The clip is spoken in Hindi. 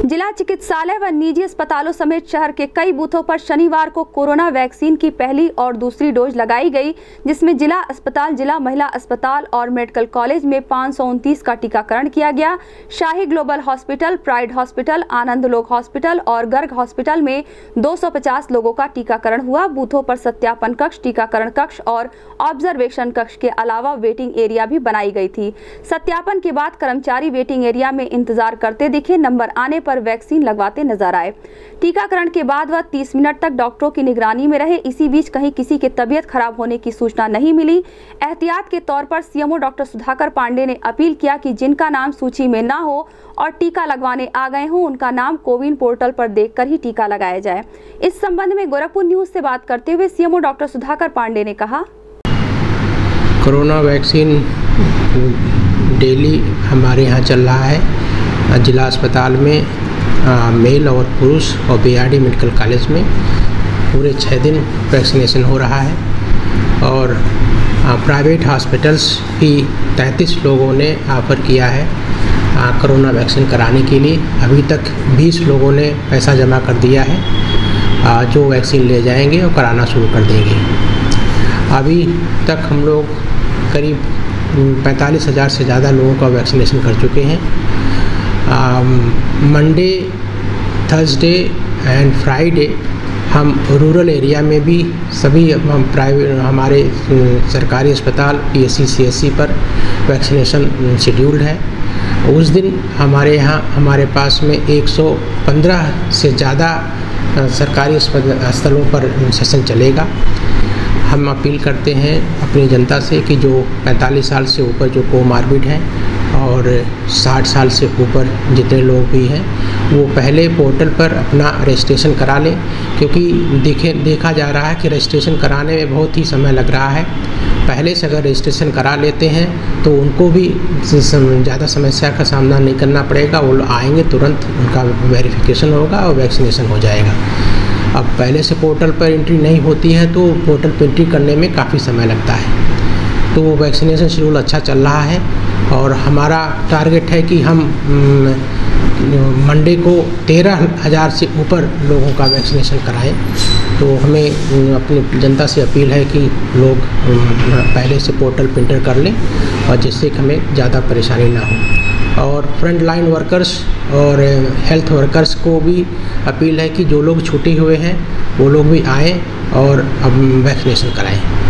जिला चिकित्सालय व निजी अस्पतालों समेत शहर के कई बूथों पर शनिवार को कोरोना वैक्सीन की पहली और दूसरी डोज लगाई गई, जिसमें जिला अस्पताल, जिला महिला अस्पताल और मेडिकल कॉलेज में 529 का टीकाकरण किया गया। Shahi global hospital, pride hospital, Anand Lok hospital और गर्ग हॉस्पिटल में 250 लोगों का टीकाकरण हुआ। बूथों पर सत्यापन कक्ष, टीकाकरण कक्ष और ऑब्जर्वेशन कक्ष के अलावा वेटिंग एरिया भी बनाई गई थी। सत्यापन के बाद कर्मचारी वेटिंग एरिया में इंतजार करते दिखे, नंबर आने पर वैक्सीन लगवाते नजर आए। टीकाकरण के बाद वह 30 मिनट तक डॉक्टरों की निगरानी में रहे। इसी बीच कहीं किसी की तबीयत खराब होने की सूचना नहीं मिली। एहतियात के तौर पर सीएमओ डॉक्टर सुधाकर पांडे ने अपील किया कि जिनका नाम सूची में ना हो और टीका लगवाने आ गए हों, उनका नाम कोविन पोर्टल पर देखकर ही टीका लगाया जाए। इस संबंध में गोरखपुर न्यूज से बात करते हुए सीएमओ डॉक्टर सुधाकर पांडे ने कहा, कोरोना वैक्सीन डेली हमारे यहाँ चल रहा है। जिला अस्पताल में मेल और पुरुष और बीआरडी मेडिकल कॉलेज में पूरे 6 दिन वैक्सीनेशन हो रहा है और प्राइवेट हॉस्पिटल्स भी 33 लोगों ने ऑफ़र किया है कोरोना वैक्सीन कराने के लिए। अभी तक 20 लोगों ने पैसा जमा कर दिया है जो वैक्सीन ले जाएंगे और कराना शुरू कर देंगे। अभी तक हम लोग करीब 45,000 से ज़्यादा लोगों का वैक्सीनेशन कर चुके हैं। मंडे, थर्सडे एंड फ्राइडे हम रूरल एरिया में भी सभी प्राइवेट हमारे सरकारी अस्पताल पीएससी सीएससी पर वैक्सीनेशन शेड्यूल्ड है। उस दिन हमारे यहाँ हमारे पास में 115 से ज़्यादा सरकारी स्थलों पर सेशन चलेगा। हम अपील करते हैं अपनी जनता से कि जो 45 साल से ऊपर जो कोमार्बिड हैं और 60 साल से ऊपर जितने लोग भी हैं वो पहले पोर्टल पर अपना रजिस्ट्रेशन करा लें, क्योंकि देखा जा रहा है कि रजिस्ट्रेशन कराने में बहुत ही समय लग रहा है। पहले से अगर रजिस्ट्रेशन करा लेते हैं तो उनको भी ज़्यादा समस्या का सामना नहीं करना पड़ेगा। वो आएंगे, तुरंत उनका वेरिफिकेशन होगा और वैक्सीनेशन हो जाएगा। अब पहले से पोर्टल पर एंट्री नहीं होती है तो पोर्टल पर एंट्री करने में काफ़ी समय लगता है। तो वैक्सीनेशन शेड्यूल अच्छा चल रहा है और हमारा टारगेट है कि हम मंडे को 13,000 से ऊपर लोगों का वैक्सीनेशन कराएं। तो हमें अपनी जनता से अपील है कि लोग पहले से पोर्टल पर एंटर कर लें और जिससे कि हमें ज़्यादा परेशानी ना हो। और फ्रंट लाइन वर्कर्स और हेल्थ वर्कर्स को भी अपील है कि जो लोग छूटे हुए हैं वो लोग भी आएँ और अब वैक्सीनेशन कराएं।